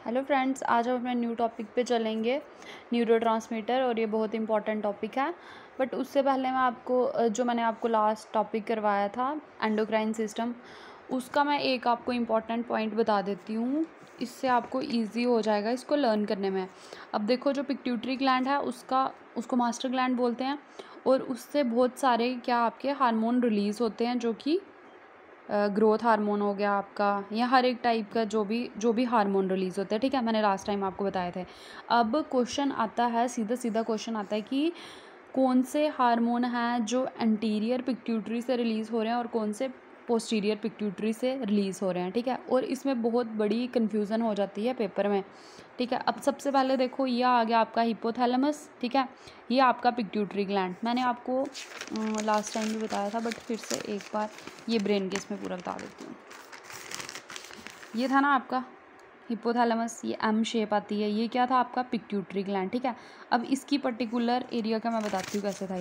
Hello friends, आज हम अपने न्यू टॉपिक पे चलेंगे, न्यूरोट्रांसमीटर। और ये बहुत इंपॉर्टेंट टॉपिक है। बट उससे पहले मैं आपको जो मैंने आपको लास्ट टॉपिक करवाया था एंडोक्राइन सिस्टम, उसका मैं एक आपको इम्पॉर्टेंट पॉइंट बता देती हूँ। इससे आपको इजी हो जाएगा इसको लर्न करने में। अब देखो, जो पिट्यूटरी ग्लैंड है उसको मास्टर ग्लैंड बोलते हैं। और उससे बहुत सारे क्या आपके हार्मोन रिलीज़ होते हैं, जो कि ग्रोथ हार्मोन हो गया आपका, या हर एक टाइप का जो भी हार्मोन रिलीज़ होते हैं। ठीक है, मैंने लास्ट टाइम आपको बताए थे। अब क्वेश्चन आता है, सीधा सीधा क्वेश्चन आता है कि कौन से हार्मोन हैं जो एंटीरियर पिट्यूटरी से रिलीज़ हो रहे हैं और कौन से पोस्टीरियर पिट्यूटरी से रिलीज़ हो रहे हैं। ठीक है, और इसमें बहुत बड़ी कन्फ्यूज़न हो जाती है पेपर में। ठीक है, अब सबसे पहले देखो, यह आ गया आपका हिपोथैलेमस। ठीक है, ये आपका पिट्यूटरी ग्लैंड मैंने आपको लास्ट टाइम भी बताया था, बट फिर से एक बार ये ब्रेन केस में पूरा बता देती हूँ। ये था ना आपका हिपोथैलेमस, ये एम शेप आती है, ये क्या था आपका पिट्यूटरी ग्लैंड। ठीक है, अब इसकी पर्टिकुलर एरिया का मैं बताती हूँ कैसे था।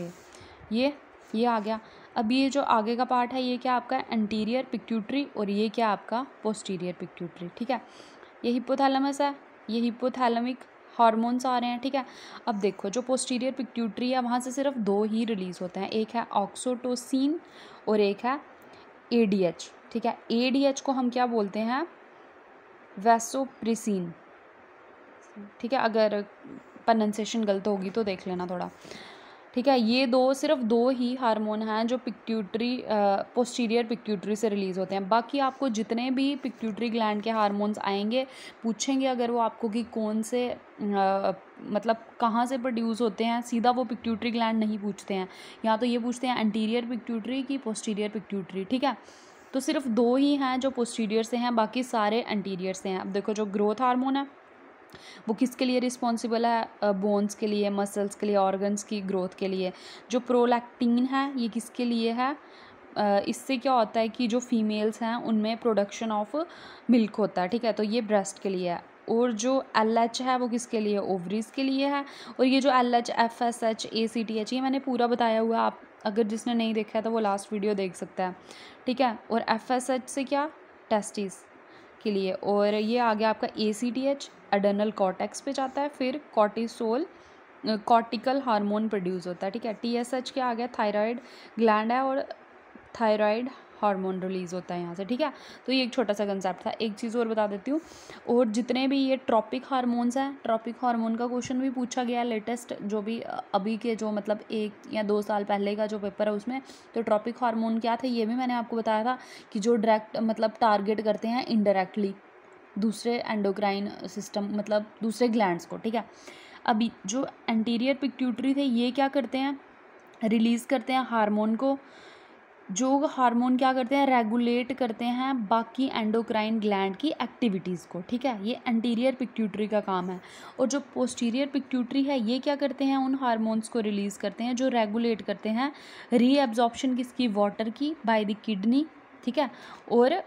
ये आ गया। अब ये जो आगे का पार्ट है, ये क्या आपका एंटीरियर पिट्यूटरी, और ये क्या आपका पोस्टीरियर पिट्यूटरी। ठीक है, ये हिपोथैलेमस है, ये हिपोथैलेमिक हार्मोन्स आ रहे हैं। ठीक है, अब देखो, जो पोस्टीरियर पिट्यूटरी है वहाँ से सिर्फ दो ही रिलीज़ होते हैं, एक है ऑक्सीटोसिन और एक है एडीएच। ठीक है, एडीएच को हम क्या बोलते हैं, वैसोप्रेसिन। ठीक है, अगर प्रोनाउंसिएशन गलत होगी तो देख लेना थोड़ा। ठीक है, ये सिर्फ दो ही हार्मोन हैं जो पोस्टीरियर पिट्यूटरी से रिलीज़ होते हैं। बाकी आपको जितने भी पिट्यूटरी ग्लैंड के हार्मोन्स आएंगे, पूछेंगे अगर वो आपको कि कौन से मतलब कहाँ से प्रोड्यूस होते हैं, सीधा वो पिट्यूटरी ग्लैंड नहीं पूछते हैं। या तो ये पूछते हैं एंटीरियर पिट्यूटरी की पोस्टीरियर पिट्यूटरी। ठीक है, तो सिर्फ दो ही हैं जो पोस्टीरियर से हैं, बाकी सारे एंटीरियर से हैं। अब देखो, जो ग्रोथ हार्मोन है वो किसके लिए रिस्पॉन्सिबल है, बोन्स के लिए, मसल्स के लिए, ऑर्गन्स की ग्रोथ के लिए। जो प्रोलैक्टिन है ये किसके लिए है, इससे क्या होता है कि जो फीमेल्स हैं उनमें प्रोडक्शन ऑफ मिल्क होता है। ठीक है, तो ये ब्रेस्ट के लिए है। और जो LH है वो किसके लिए, ओवरीज के लिए है। और ये जो LH, FSH, ACTH, ये मैंने पूरा बताया हुआ है। आप अगर जिसने नहीं देखा है तो वो लास्ट वीडियो देख सकता है। ठीक है, और FSH से क्या, टेस्टिस के लिए। और ये आ गया आपका ACTH, एडर्नल कॉर्टेक्स पे जाता है, फिर कॉर्टिकल हार्मोन प्रोड्यूस होता है। ठीक है, TSH क्या आ गया, थायराइड ग्लैंड है और थायराइड हार्मोन रिलीज़ होता है यहाँ से। ठीक है, तो ये एक छोटा सा कंसेप्ट था। एक चीज़ और बता देती हूँ, और जितने भी ये ट्रॉपिक हार्मोन्स हैं, ट्रॉपिक हार्मोन का क्वेश्चन भी पूछा गया लेटेस्ट, जो भी अभी के जो मतलब 1 या 2 साल पहले का जो पेपर है उसमें। तो ट्रॉपिक हार्मोन क्या थे ये भी मैंने आपको बताया था, कि जो डायरेक्ट मतलब टारगेट करते हैं इनडायरेक्टली दूसरे एंडोक्राइन सिस्टम, मतलब दूसरे ग्लैंड्स को। ठीक है, अभी जो एंटीरियर पिट्यूटरी थे ये क्या करते हैं, रिलीज़ करते हैं हार्मोन को। जो हार्मोन क्या करते हैं, रेगुलेट करते हैं बाकी एंडोक्राइन ग्लैंड की एक्टिविटीज़ को। ठीक है, ये एंटीरियर पिट्यूटरी का काम है। और जो पोस्टीरियर पिट्यूटरी है ये क्या करते हैं, उन हार्मोन्स को रिलीज़ करते हैं जो रेगुलेट करते हैं रीएब्जॉर्प्शन किसकी, वाटर की, बाय द किडनी। ठीक है, और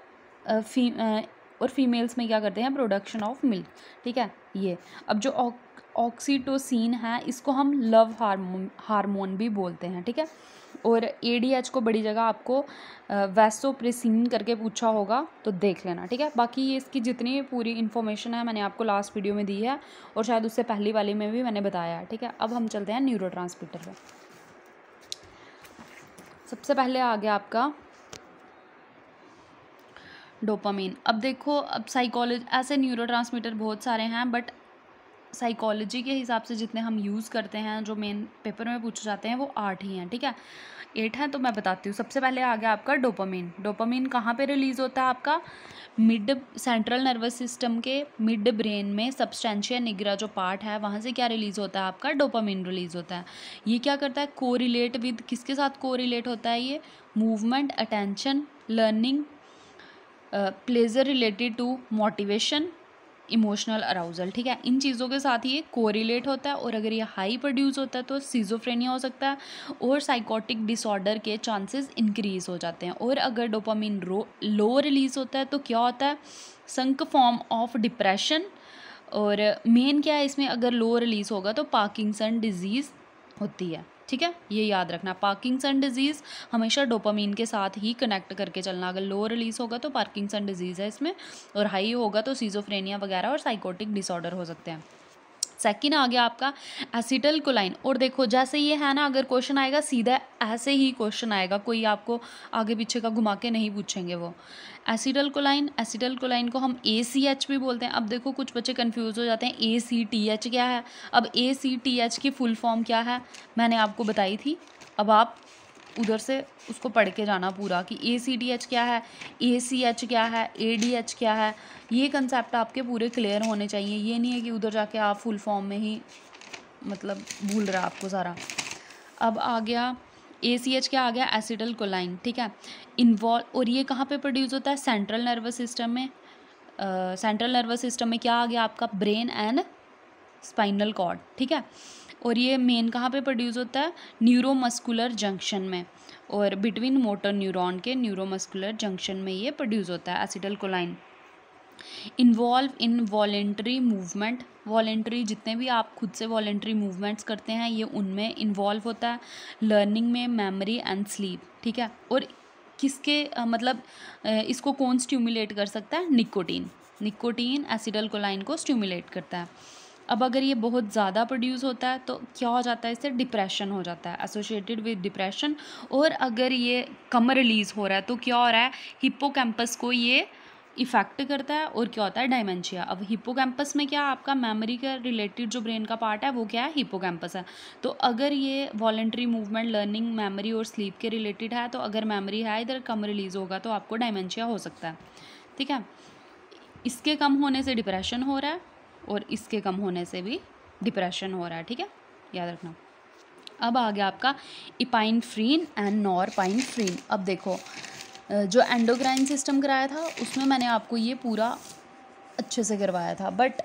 फीमेल्स में क्या करते हैं, प्रोडक्शन ऑफ मिल्क। ठीक है, ये अब जो ऑक्सीटोसिन है इसको हम लव हार्मोन भी बोलते हैं। ठीक है, और ADH को बड़ी जगह आपको वैसोप्रेसिन करके पूछा होगा तो देख लेना। ठीक है, बाकी ये इसकी जितनी पूरी इन्फॉर्मेशन है मैंने आपको लास्ट वीडियो में दी है, और शायद उससे पहली वाली में भी मैंने बताया है। ठीक है, अब हम चलते हैं न्यूरोट्रांसमीटर पे। सबसे पहले आ गया आपका डोपामीन। अब देखो, अब साइकोलॉजी, ऐसे न्यूरोट्रांसमीटर बहुत सारे हैं, बट साइकोलॉजी के हिसाब से जितने हम यूज़ करते हैं, जो मेन पेपर में पूछे जाते हैं, वो 8 ही हैं। ठीक है, 8 हैं, तो मैं बताती हूँ। सबसे पहले आ गया आपका डोपामीन। डोपामीन कहाँ पे रिलीज़ होता है आपका, मिड सेंट्रल नर्वस सिस्टम के मिड ब्रेन में सबस्टेंशिया निग्रा जो पार्ट है वहाँ से क्या रिलीज़ होता है आपका, डोपामीन रिलीज़ होता है। ये क्या करता है, कोरिलेट विद, किसके साथ कोरिलेट होता है ये, movement, attention, learning, pleasure related to motivation, emotional arousal. ठीक है, इन चीज़ों के साथ ये कोरिलेट होता है। और अगर ये हाई प्रोड्यूस होता है तो सिजोफ्रेनिया हो सकता है, और साइकोटिक डिसऑर्डर के चांसेस इंक्रीज हो जाते हैं। और अगर डोपामीन लो रिलीज होता है तो क्या होता है, संक फॉर्म ऑफ डिप्रेशन। और मेन क्या है इसमें, अगर लो रिलीज होगा तो पार्किंसन डिजीज़ होती है। ठीक है, ये याद रखना। पार्किंसन डिजीज़ हमेशा डोपामीन के साथ ही कनेक्ट करके चलना। अगर लो रिलीज होगा तो पार्किंसन डिजीज़ है इसमें, और हाई होगा तो सीजोफ्रेनिया वगैरह और साइकोटिक डिसऑर्डर हो सकते हैं। सेकंड आ गया आपका एसिटल कोलाइन। और देखो जैसे ये है ना, अगर क्वेश्चन आएगा सीधा ऐसे ही क्वेश्चन आएगा, कोई आपको आगे पीछे का घुमा के नहीं पूछेंगे वो। एसिटल कोलाइन को हम ACH भी बोलते हैं। अब देखो कुछ बच्चे कंफ्यूज हो जाते हैं, ACTH क्या है। अब ACTH की फुल फॉर्म क्या है मैंने आपको बताई थी, अब आप उधर से उसको पढ़ के जाना पूरा कि ACTH क्या है, ACH क्या है, ADH क्या है। ये कंसेप्ट आपके पूरे क्लियर होने चाहिए। ये नहीं है कि उधर जाके आप फुल फॉर्म में ही मतलब भूल रहा आपको सारा। अब आ गया ACH क्या आ गया, एसिटल कोलाइन, ठीक है। इन्वॉल्व, और ये कहाँ पे प्रोड्यूस होता है, सेंट्रल नर्वस सिस्टम में। सेंट्रल नर्वस सिस्टम में क्या आ गया आपका, ब्रेन एंड स्पाइनल कॉर्ड, ठीक है। और ये मेन कहाँ पे प्रोड्यूस होता है, न्यूरोमस्कुलर जंक्शन में, और बिटवीन मोटर न्यूरॉन के न्यूरोमस्कुलर जंक्शन में ये प्रोड्यूस होता है acetylcholine. Involve in voluntary movement, voluntary जितने भी आप खुद से वॉलेंट्री मूवमेंट्स करते हैं ये उनमें इन्वॉल्व होता है। लर्निंग में, मेमोरी एंड स्लीप, ठीक है। और किसके मतलब इसको कौन स्टिमुलेट कर सकता है, निकोटीन एसिटल कोलाइन को स्टिमुलेट करता है। अब अगर ये बहुत ज़्यादा प्रोड्यूस होता है तो क्या हो जाता है, इससे डिप्रेशन हो जाता है, एसोसिएटेड विद डिप्रेशन। और अगर ये कम रिलीज़ हो रहा है तो क्या हो रहा है, हिप्पोकैम्पस को ये इफ़ेक्ट करता है, और क्या होता है, डायमेंशिया। अब हिप्पोकैम्पस में क्या आपका मेमोरी का रिलेटेड जो ब्रेन का पार्ट है वो क्या है, हिप्पोकैम्पस है। तो अगर ये वॉलेंट्री मूवमेंट, लर्निंग, मेमोरी और स्लीप के रिलेटेड है, तो अगर मेमोरी है इधर कम रिलीज़ होगा तो आपको डायमेंशिया हो सकता है, ठीक है। इसके कम होने से डिप्रेशन हो रहा है, और इसके कम होने से भी डिप्रेशन हो रहा है, ठीक है, याद रखना। अब आ गया आपका इपाइनफ्रीन एंड नॉरपाइनफ्रीन। अब देखो जो एंडोक्राइन सिस्टम कराया था उसमें मैंने आपको ये पूरा अच्छे से करवाया था, बट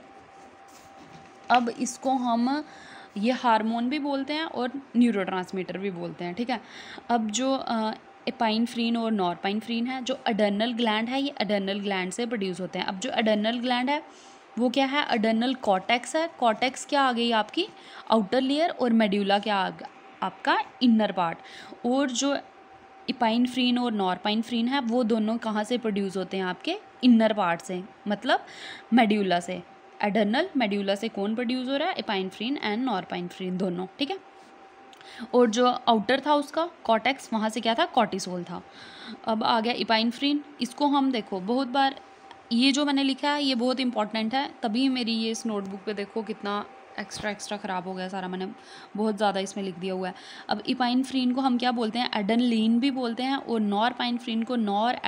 अब इसको हम ये हार्मोन भी बोलते हैं और न्यूरोट्रांसमीटर भी बोलते हैं, ठीक है। अब जो एपाइनफ्रीन और नॉरपाइनफ्रीन है, जो अडर्नल ग्लैंड है, ये अडर्नल ग्लैंड से प्रोड्यूस होते हैं। अब जो अडर्नल ग्लैंड है वो क्या है, अडर्नल कॉर्टेक्स है। कॉर्टेक्स क्या आ गई आपकी, आउटर लेयर, और मेड्यूला क्या आ गया आपका, इनर पार्ट। और जो इपाइनफ्रीन और नॉरपाइनफ्रीन है वो दोनों कहाँ से प्रोड्यूस होते हैं, आपके इनर पार्ट से, मतलब मेड्यूला से। एडर्नल मेड्यूला से कौन प्रोड्यूस हो रहा है, इपाइनफ्रीन एंड नॉरपाइनफ्रीन दोनों, ठीक है। और जो आउटर था उसका कॉर्टेक्स, वहाँ से क्या था, कॉर्टिसोल था। अब आ गया इपाइनफ्रीन। इसको हम देखो बहुत बार, ये जो मैंने लिखा है ये बहुत इंपॉर्टेंट है, तभी मेरी ये इस नोटबुक पे देखो कितना एक्स्ट्रा ख़राब हो गया सारा, मैंने बहुत ज़्यादा इसमें लिख दिया हुआ है। अब इपाइनफ्रीन को हम क्या बोलते हैं, एडनलीन भी बोलते हैं, और नॉरपाइनफ्रीन को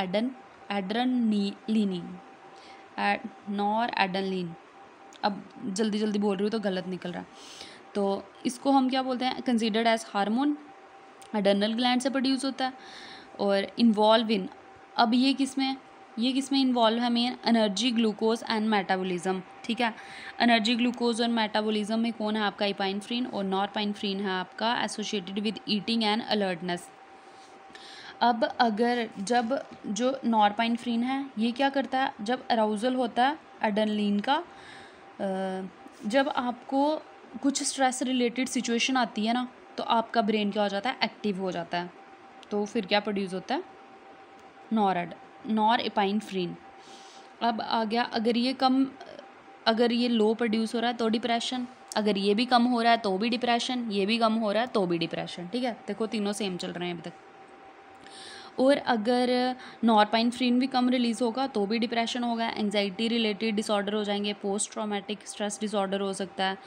नॉरएडनलीन। अब जल्दी बोल रही हूँ तो गलत निकल रहा है, तो इसको हम क्या बोलते हैं, considered as hormone, adrenal gland से प्रोड्यूस होता है। और इन्वॉल्व इन, अब ये किसमें इन्वॉल्व है, main energy, glucose and metabolism, ठीक है। एनर्जी, ग्लूकोज और मेटाबॉलिज्म में कौन है आपका, इपाइनफ्रीन, और नॉरपाइनफ्रीन है आपका associated with eating and alertness. अब अगर जब जो नॉरपाइनफ्रीन है ये क्या करता है, जब अराउजल होता है एड्रेनलिन का, जब आपको कुछ स्ट्रेस रिलेटेड सिचुएशन आती है ना, तो आपका ब्रेन क्या हो जाता है, एक्टिव हो जाता है, तो फिर क्या प्रोड्यूस होता है, नॉरएपाइनफ्रीन। अब आ गया, अगर ये लो प्रोड्यूस हो रहा है तो डिप्रेशन, अगर ये भी कम हो रहा है तो भी डिप्रेशन, ये भी कम हो रहा है तो भी डिप्रेशन, ठीक है। देखो तीनों सेम चल रहे हैं अभी तक। और अगर नॉरपाइनफ्रीन भी कम रिलीज़ होगा तो भी डिप्रेशन होगा, एंजाइटी रिलेटेड डिसऑर्डर हो जाएंगे, पोस्ट ट्रॉमेटिक स्ट्रेस डिसऑर्डर हो सकता है।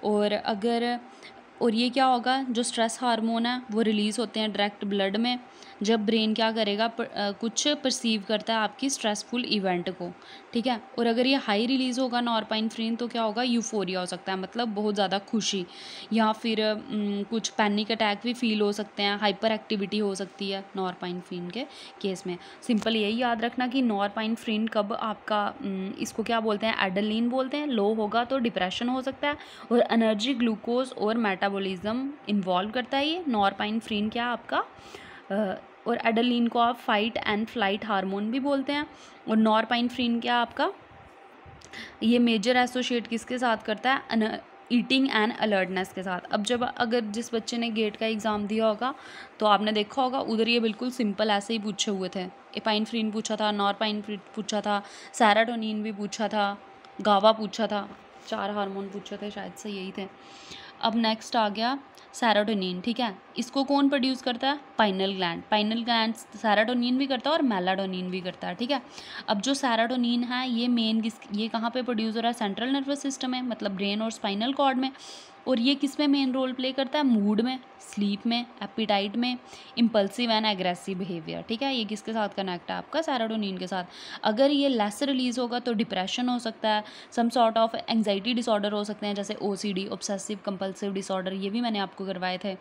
और ये क्या होगा, जो स्ट्रेस हार्मोन है वो रिलीज़ होते हैं डायरेक्ट ब्लड में, जब ब्रेन क्या करेगा, कुछ परसीव करता है आपकी स्ट्रेसफुल इवेंट को, ठीक है। और अगर ये हाई रिलीज़ होगा नॉरपाइनफ्रीन तो क्या होगा, यूफोरिया हो सकता है, मतलब बहुत ज़्यादा खुशी, या फिर कुछ पैनिक अटैक भी फील हो सकते हैं, हाइपर एक्टिविटी हो सकती है नॉरपाइनफ्रीन के केस में। सिंपल यही याद रखना कि नॉरपाइनफ्रीन कब आपका इसको क्या बोलते हैं, एड्रेनलिन बोलते हैं, लो होगा तो डिप्रेशन हो सकता है। और एनर्जी, ग्लूकोज और मेटाबॉलिज्म इन्वॉल्व करता है ये नॉरपाइनफ्रीन क्या आपका, और एड्रेनलिन को आप फाइट एंड फ्लाइट हार्मोन भी बोलते हैं। और नॉरपाइनफ्रीन क्या आपका, ये मेजर एसोसिएट किसके साथ करता है, ईटिंग एंड अलर्टनेस के साथ। अब जब अगर जिस बच्चे ने गेट का एग्ज़ाम दिया होगा तो आपने देखा होगा उधर ये बिल्कुल सिंपल ऐसे ही पूछे हुए थे। एपाइनफ्रीन पूछा था, नॉरपाइनफ्रीन पूछा था, सेरोटोनिन भी पूछा था, गावा पूछा था, 4 हार्मोन पूछे थे शायद से, यही थे। अब नेक्स्ट आ गया सेरोटोनिन, ठीक है। इसको कौन प्रोड्यूस करता है? Pineal gland. Pineal gland serotonin भी करता है और मेलाटोनिन भी करता है, ठीक है। अब जो सेरोटोनिन है ये कहाँ पे प्रोड्यूस हो रहा है? सेंट्रल नर्वस सिस्टम में, मतलब ब्रेन और स्पाइनल कॉर्ड में। और ये किस में मेन रोल प्ले करता है? मूड में, स्लीप में, एपिटाइट में, इम्पल्सिव एंड एग्रेसिव बिहेवियर, ठीक है। ये किसके साथ कनेक्ट है? आपका सेरोटोनिन के साथ। अगर ये लेस रिलीज होगा तो डिप्रेशन हो सकता है, some sort of anxiety disorder हो सकते हैं, जैसे OCD, ऑब्सेसिव कंपल्सिव डिसऑर्डर, ये भी मैंने आपको करवाए थे।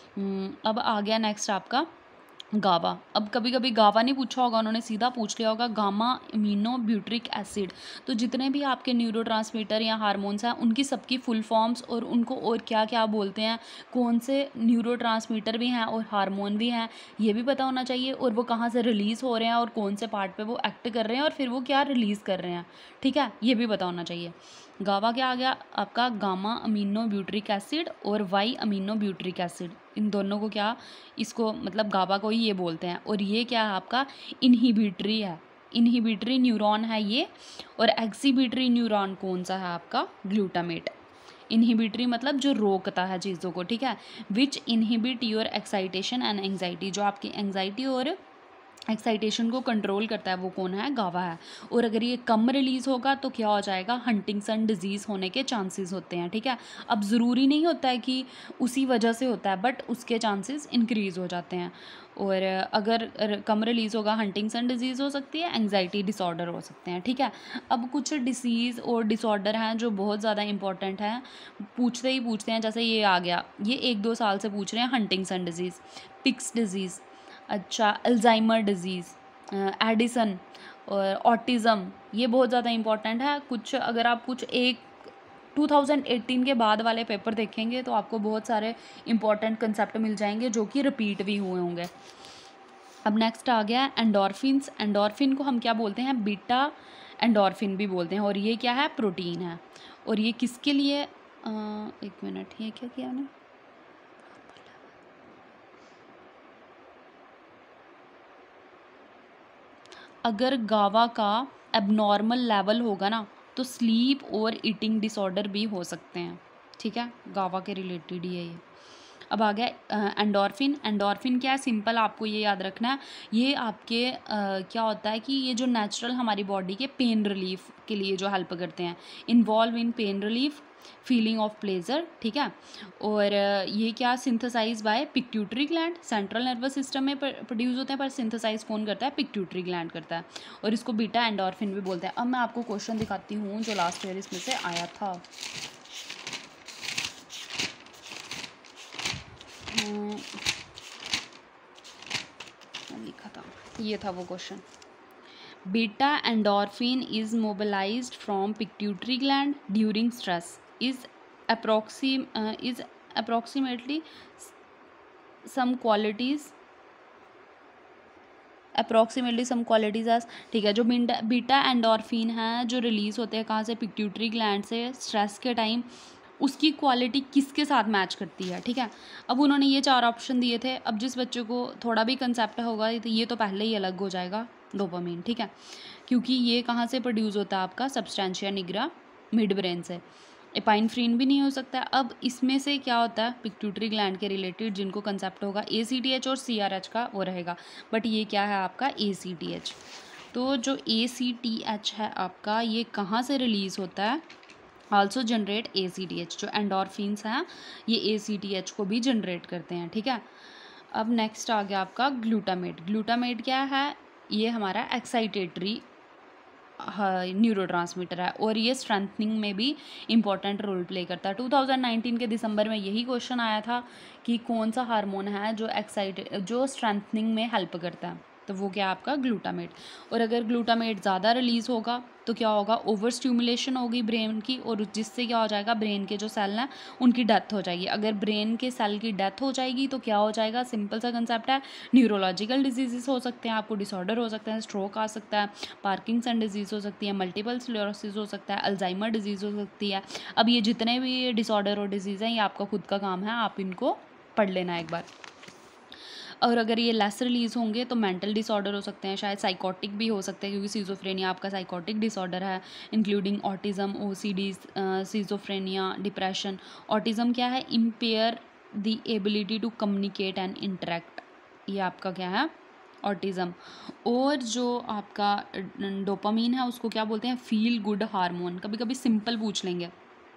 अब आ गया नेक्स्ट आपका गावा। अब कभी कभी गावा नहीं पूछा होगा उन्होंने, सीधा पूछ लिया होगा गामा अमीनो ब्यूट्रिक एसिड। तो जितने भी आपके न्यूरोट्रांसमीटर या हार्मोन्स हैं उनकी सबकी फुल फॉर्म्स और उनको और क्या क्या बोलते हैं, कौन से न्यूरोट्रांसमीटर भी हैं और हार्मोन भी हैं, ये भी पता होना चाहिए। और वो कहाँ से रिलीज़ हो रहे हैं और कौन से पार्ट पे वो एक्ट कर रहे हैं और फिर वो क्या रिलीज़ कर रहे हैं, ठीक है, ये भी पता होना चाहिए। गावा क्या आ गया आपका? गामा अमीनो ब्यूट्रिक एसिड और वाई अमीनो ब्यूट्रिक एसिड। इन दोनों को क्या, इसको मतलब गावा को ही ये बोलते हैं। और ये क्या है आपका? इनहिबिटरी है, इनहिबिटरी न्यूरॉन है ये। और एक्सिबिटरी न्यूरॉन कौन सा है आपका? ग्लूटामेट। इनहिबिटरी मतलब जो रोकता है चीज़ों को, ठीक है। Which inhibit your excitation and anxiety, जो आपकी एंग्जाइटी और एक्साइटेशन को कंट्रोल करता है वो कौन है? गावा है। और अगर ये कम रिलीज़ होगा तो क्या हो जाएगा? हंटिंगसन डिजीज़ होने के चांसेस होते हैं, ठीक है। अब ज़रूरी नहीं होता है कि उसी वजह से होता है, बट उसके चांसेस इंक्रीज़ हो जाते हैं। और अगर कम रिलीज़ होगा, हंटिंगसन डिजीज़ हो सकती है, एंग्जाइटी डिसऑर्डर हो सकते हैं, ठीक है। अब कुछ डिसीज़ और डिसऑर्डर हैं जो बहुत ज़्यादा इंपॉर्टेंट हैं, पूछते हैं। जैसे ये आ गया, ये 1-2 साल से पूछ रहे हैं, हंटिंगसन डिजीज़, पिक्स डिजीज़, अच्छा अल्जाइमर डिजीज़, एडिसन और ऑटिज़म, ये बहुत ज़्यादा इंपॉर्टेंट है। कुछ अगर आप कुछ एक 2018 के बाद वाले पेपर देखेंगे तो आपको बहुत सारे इंपॉर्टेंट कंसेप्ट मिल जाएंगे जो कि रिपीट भी हुए होंगे। अब नेक्स्ट आ गया एंडोर्फिन्स। एंडोर्फिन को हम क्या बोलते हैं? बीटा एंडोर्फिन भी बोलते हैं। और ये क्या है? प्रोटीन है। और ये किसके लिए एक मिनट, ये क्या किया मैंने? अगर गावा का एबनॉर्मल लेवल होगा ना तो स्लीप और ईटिंग डिसऑर्डर भी हो सकते हैं, ठीक है। गावा के रिलेटेड ही है ये। अब आ गया एंडोर्फिन। एंडोर्फिन क्या है? सिंपल आपको ये याद रखना है, ये आपके क्या होता है कि ये जो नेचुरल हमारी बॉडी के पेन रिलीफ के लिए जो हेल्प करते हैं, involve in pain relief, feeling of pleasure, ठीक है। और ये क्या synthesize by pituitary gland, central nervous system में प्रोड्यूस होते हैं, पर सिंथेसाइज कौन करता है? पिट्यूटरी ग्लैंड करता है। और इसको बीटा एंडोर्फिन भी बोलते हैं। अब मैं आपको क्वेश्चन दिखाती हूँ जो लास्ट ईयर इसमें से आया था। लिखा था, ये था वो question. Beta endorphin is mobilized from pituitary gland during stress, is approximately some qualities as, ठीक है। जो बीटा एंडोर्फिन है जो रिलीज़ होते हैं कहाँ से? पिट्यूटरी ग्लैंड से, स्ट्रेस के टाइम, उसकी क्वालिटी किसके साथ मैच करती है, ठीक है। अब उन्होंने ये 4 ऑप्शन दिए थे। अब जिस बच्चे को थोड़ा भी कंसेप्ट होगा तो ये तो पहले ही अलग हो जाएगा, डोपामिन, ठीक है। क्योंकि ये कहाँ से प्रोड्यूस होता है? आपका सब्सटेंशिया निग्रा मिड ब्रेन से। एपाइनफ्रीन भी नहीं हो सकता। अब इसमें से क्या होता है? पिट्यूटरी ग्लैंड के रिलेटेड जिनको कंसेप्ट होगा ACTH और CRH का वो रहेगा, बट ये क्या है आपका? ACTH। तो जो ACTH है आपका, ये कहाँ से रिलीज़ होता है? Also generate ACTH। जो एंडोर्फिन्स हैं ये ACTH को भी जनरेट करते हैं, ठीक है। अब नेक्स्ट आ गया आपका ग्लूटामेट। ग्लूटामेट क्या है? ये हमारा एक्साइटेटरी न्यूरोट्रांसमीटर है और ये स्ट्रेंथनिंग में भी इम्पॉर्टेंट रोल प्ले करता है। 2019 के दिसंबर में यही क्वेश्चन आया था कि कौन सा हार्मोन है जो स्ट्रेंथनिंग में हेल्प करता है। तो वो क्या है आपका ग्लूटामेट। और अगर ग्लूटामेट ज़्यादा रिलीज़ होगा तो क्या होगा, ओवर स्टिमुलेशन होगी ब्रेन की, और जिससे क्या हो जाएगा, ब्रेन के जो सेल हैं उनकी डेथ हो जाएगी। अगर ब्रेन के सेल की डेथ हो जाएगी तो क्या हो जाएगा, सिंपल सा कंसेप्ट है, न्यूरोलॉजिकल डिजीज़ हो सकते हैं, आपको डिसऑर्डर हो सकते हैं, स्ट्रोक आ सकता है, पार्किंसन डिजीज़ हो सकती है, मल्टीपल स्क्लेरोसिस हो सकता है, अल्जाइमर डिजीज़ हो सकती है। अब ये जितने भी डिसऑर्डर और डिजीज़ हैं ये आपका खुद का काम है, आप इनको पढ़ लेना एक बार। और अगर ये लेस रिलीज़ होंगे तो मेंटल डिसऑर्डर हो सकते हैं, शायद साइकोटिक भी हो सकते हैं, क्योंकि सिजोफ्रेनिया आपका साइकोटिक डिसऑर्डर है, including autism, OCD, schizophrenia, depression. Autism क्या है, impair the ability to communicate and interact, ये आपका क्या है, ऑटिज़म। और जो आपका डोपामीन है उसको क्या बोलते हैं, फील गुड हार्मोन। कभी कभी सिंपल पूछ लेंगे,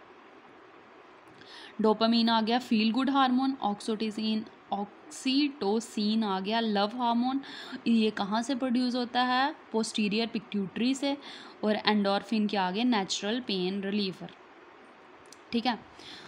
डोपामीन आ गया फील गुड हार्मोन, ऑक्सीटोसिन आ गया लव हार्मोन। ये कहाँ से प्रोड्यूस होता है, पोस्टीरियर पिट्यूटरी से। और एंडोर्फिन क्या आ गया, नेचुरल पेन रिलीफर। ठीक है,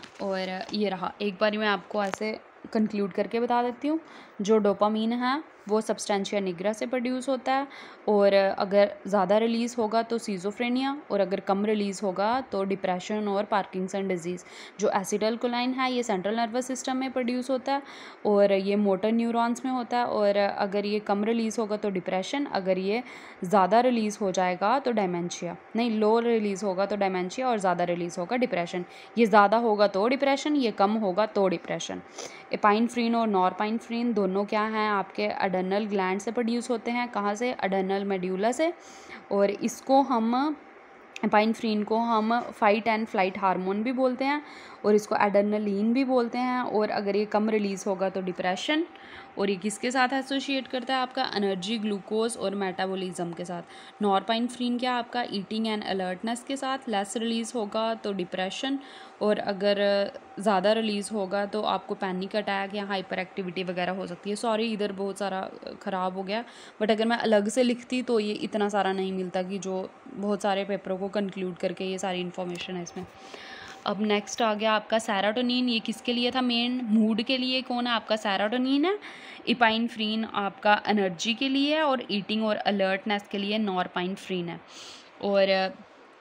और ये रहा, एक बार मैं आपको ऐसे कंक्लूड करके बता देती हूँ। जो डोपामीन है वो सब्सटेंशिया निग्रा से प्रोड्यूस होता है, और अगर ज़्यादा रिलीज़ होगा तो सीजोफ्रेनिया, और अगर कम रिलीज़ होगा तो डिप्रेशन और पार्किंसन डिजीज़। जो एसिटाइलकोलाइन है ये सेंट्रल नर्वस सिस्टम में प्रोड्यूस होता है, और ये मोटर न्यूरॉन्स में होता है। और अगर ये कम रिलीज़ होगा तो डिप्रेशन, अगर ये ज़्यादा रिलीज़ हो जाएगा तो डायमेंशिया, नहीं लो रिलीज़ होगा तो डायमेंशिया, और ज़्यादा रिलीज़ होगा डिप्रेशन। ये ज़्यादा होगा तो डिप्रेशन, ये कम होगा तो डिप्रेशन। एपाइनफ्रीन और नॉरपाइनफ्रीन दोनों क्या हैं, आपके अडर्नल ग्लैंड से प्रोड्यूस होते हैं। कहाँ से, अडर्नल मेड्यूला से। और इसको हम, एपाइनफ्रीन को हम फाइट एंड फ्लाइट हार्मोन भी बोलते हैं, और इसको एड्रेनलिन भी बोलते हैं। और अगर ये कम रिलीज़ होगा तो डिप्रेशन। और ये किसके साथ एसोशिएट करता है, आपका एनर्जी, ग्लूकोज और मेटाबॉलिज्म के साथ। नॉरपाइनफ्रीन क्या आपका ईटिंग एंड अलर्टनेस के साथ। लेस रिलीज़ होगा तो डिप्रेशन, और अगर ज़्यादा रिलीज़ होगा तो आपको पैनिक अटैक या हाइपर एक्टिविटी वगैरह हो सकती है। सॉरी इधर बहुत सारा ख़राब हो गया, बट अगर मैं अलग से लिखती तो ये इतना सारा नहीं मिलता कि जो बहुत सारे पेपरों को कंक्लूड करके ये सारी इन्फॉर्मेशन है इसमें। अब नेक्स्ट आ गया आपका सेरोटोनिन। ये किसके लिए था, मेन मूड के लिए कौन है आपका, सेरोटोनिन है। इपाइनफ्रीन आपका एनर्जी के लिए है, और ईटिंग और अलर्टनेस के लिए नॉरपाइनफ्रीन है। और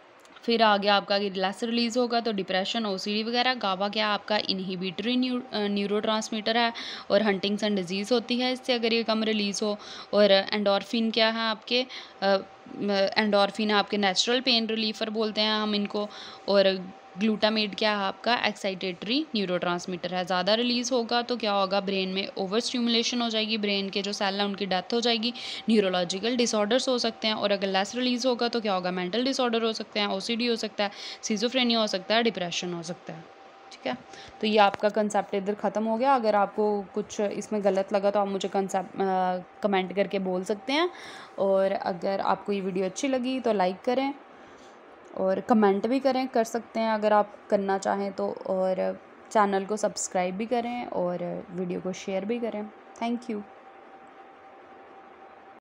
फिर आ गया आपका कि लेस रिलीज़ होगा तो डिप्रेशन, ओसीडी वगैरह। गाबा क्या आपका इनहिबिटरी न्यूरोट्रांसमीटर है, और हंटिंगसन डिजीज़ होती है इससे अगर ये कम रिलीज़ हो। और एंडोर्फिन क्या है आपके, एंडोर्फिन है आपके नेचुरल पेन रिलीफर बोलते हैं हम इनको। और ग्लूटामेट क्या है आपका एक्साइटेटरी न्यूरोट्रांसमीटर है। ज़्यादा रिलीज़ होगा तो क्या होगा, ब्रेन में ओवर स्टिमुलेशन हो जाएगी, ब्रेन के जो सेल हैं उनकी डेथ हो जाएगी, न्यूरोलॉजिकल डिसऑर्डर्स हो सकते हैं। और अगर लेस रिलीज़ होगा तो क्या होगा, मेंटल डिसऑर्डर हो सकते हैं, ओसीडी हो सकता है, सिजोफ्रेनिया हो सकता है, डिप्रेशन हो सकता है। ठीक है, तो ये आपका कंसेप्ट इधर ख़त्म हो गया। अगर आपको कुछ इसमें गलत लगा तो आप मुझे कंसेप्ट कमेंट करके बोल सकते हैं। और अगर आपको ये वीडियो अच्छी लगी तो लाइक करें, और कमेंट भी कर सकते हैं अगर आप करना चाहें तो। और चैनल को सब्सक्राइब भी करें, और वीडियो को शेयर भी करें। Thank you.